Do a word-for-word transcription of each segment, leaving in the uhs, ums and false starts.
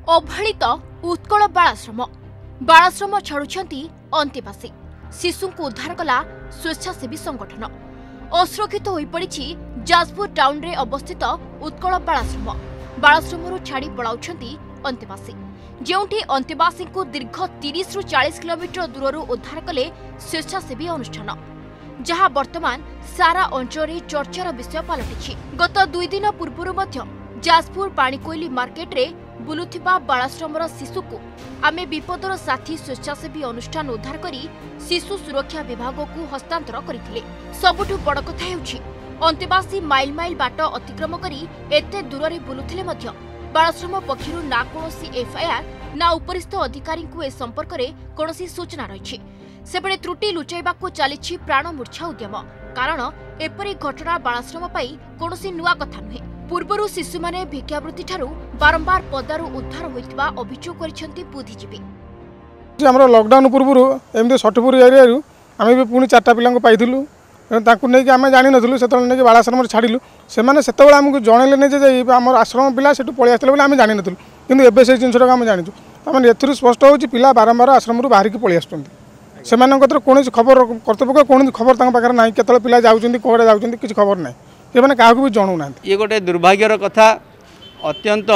अवहेलित उत्कल बालाश्रम बालाश्रम छाड़ुछंती अंतेवासी शिशु को उद्धार कला स्वेच्छासेवी संगठन। असुरक्षित हो पड़ी जाजपुर टाउन रे अवस्थित उत्कल बालाश्रम बालाश्रम छाड़ी पलाउछंती अंतेवासी जेउठी अंतेवासी को दीर्घ तीस रु चालीस किलोमीटर दूर उद्धार कले स्वेच्छासेवी अनुष्ठान जहां वर्तमान सारा अंचल चर्चार विषय पलटि। गत दुई दिन पूर्व जाजपुर पाणीकोइली मार्केट रे बुलुथिबा बालाश्रमर शिशु को आमे विपदर साथी स्वेच्छासेवी अनुष्ठान उद्धार करी शिशु सुरक्षा विभाग को हस्तांतर करथिले। सबुठु बड़ कथा हेउछि अंतेवासी माइल माइल बाट अतिक्रम करी एते दूर रे बुलुथिले मध्य बालाश्रम पक्षरु ना कोनोसी एफआईआर ना उपरिस्थ अधिकारी को ए संपर्क रे कोनोसी सूचना रहिछि। सेबळे त्रुटि लुचाइबाकू चलिछि प्राण मूर्छा उद्यम कारण एपरि घटना बालाश्रम पाई कोनोसी नुआ कथा नुहे। पूर्वरु शिशु माने भिक्षावृत्ति ठारू बारंबार पदारू उद्धार होइतबा अभियोग करिसेंती बुद्धिजीवी। हमरो लॉकडाउन पूर्वरु एमदे सठपुर एरिया रु आमे भी पुनी चारटा पिलांग पाइथिलु ताकू नै कि आमे जानि नथलु सेतल नै कि बालाश्रम रे छाडिलु सेमाने सेतबेला हमकु जणैले नै जे हमर आश्रम पिला सेटु पळि आस्तले बोले आमे जानि नथलु किंतु एबे से जिंसटा आमे जानिछु तामे एथुरु स्पष्ट होछि पिला बारंबार आश्रम रु बाहर कि पळि आस्तंती सेमानकत्र कोनोसी खबर कर्तव्य कोन खबर तांग पाकर नाही केतल पिला जाउचंती कोडे जाउचंती किछ खबर नाही ये माने काहकु भी जणु ना। ये गोटे दुर्भाग्यर कथा अत्यंत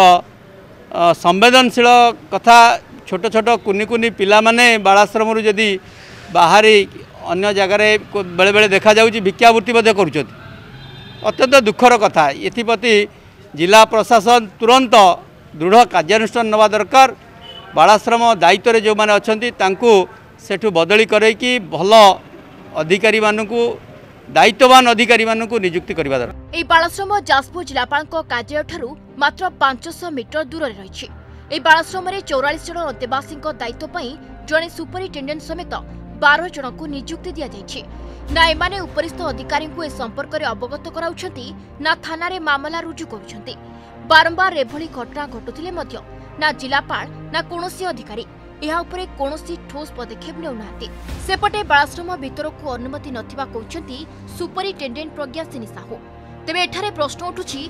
संवेदनशील कथा छोट छोट कुनी कुनी पिला माने बालाश्रम जदि बाहरी अन्य जगार बेले बेले देखा जाउची भिक्षावृत्ति मध्य करूछथि अत्यंत दुखर कथा। एथिप्रति जिला प्रशासन तुरंत दृढ़ कार्यानुष्ठान नवा दरकार। बालाश्रम दायित्व जो माने अछंती तांकू सेठु बदली करे कि भल अधिकारी मानकू दायित्ववान अधिकारी मानकू नियुक्ति करबा दरकार। ए बालाश्रम जाजपुर जिलापाल कार्यालय ठारू मात्र पांच सौ मीटर दूर रही। ए बालाश्रम में चौरालीस जन अंतेवासी दायित्व पई जड़े सुपरिटेडेंट समेत बारह जन को नियुक्ति दिया जायछि। ना एमाने उपरिस्थ अधिकारी को ए संपर्क में अवगत कराउछंती ना थाना रे मामला रुजु करुछंती। बारंबार एभली घटना घटुथिले मध्य ना जिलापाल ना कोनोसी अधिकारी यह उपरे कोनोसी ठोस पदक्षेप नेउनाहांती। सेपटे बालाश्रम भीतर को अनुमति नथिबा कहउछंती सुपरिटेडेंट प्रज्ञासिनी साहू। तेबे एठारे प्रश्न उठुछि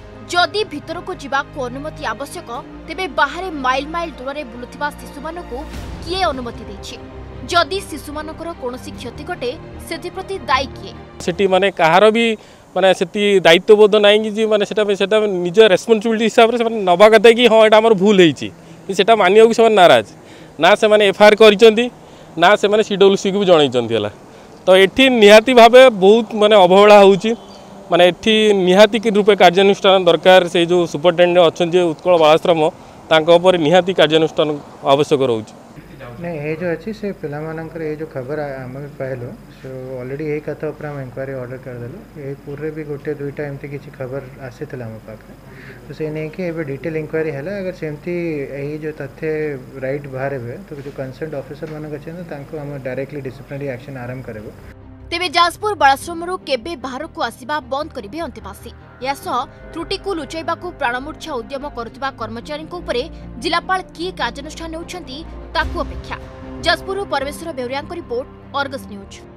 जदि भीतर को जिबा को अनुमति आवश्यक तेबे बाहरे माइल माइल दूर रे बुलुथिबा शिशु मानकू किए अनुमति दैछि। जदि शिशु मानकर कोनोसी क्षति घटे सेति प्रति दायी किए सेठी माने कहार भी माने सेति दायित्वबोध नाही कि जी माने सेटा सेटा निज रेस्पोंसिबिलिटी हिसाब रे से नबा कते कि हां एटा हमर भूल हेछि सेटा मानियो कि सब नाराज ना से माने एफआईआर करिसेंती ना से माने सीडब्ल्यूसी को भी जणाइसेंती हला। तो एठी निहाती भाबे बहुत माने अवहेला होउची माने एठी निहाती रूपे कार्यानुष्ठान दरकार। से जो सुपरिटेडेंट अछन जे उत्कल बालाश्रम तांको ऊपर निहाती कार्यानुष्ठान आवश्यक रहउची। नहीं ये जो अच्छी से पिला मानकर ये जो खबर आम पाइलु सो ऑलरेडी यही कथा ऊपर हम इंक्वायरी ऑर्डर करदेलु। ये पूरे भी गोटे दुईटा एमती किसी खबर आसी आम पाखे तो से नहीं कि एबे डिटेल इंक्वायरी है। अगर सेमती यही जो तथ्य राइट बाहर हे तो जो कंसर्न ऑफिसर मानक अच्छे तांको हम डायरेक्टली डिसिप्लिनरी एक्शन आरंभ करबो। तेबे जाजपुर बालाश्रम केबे बाहर को आसीबा बंद करिवे अंतेवासी यासह त्रुटि को लुचाइबाकू प्राणमूर्छा उद्यम करुथिबा कर्मचारी उपरे जिलापाल किए कार्यानुष्ठान नेउछंती ताकू अपेक्षा। जाजपुर परमेश्वर बेउरिया रिपोर्ट अर्गस न्यूज।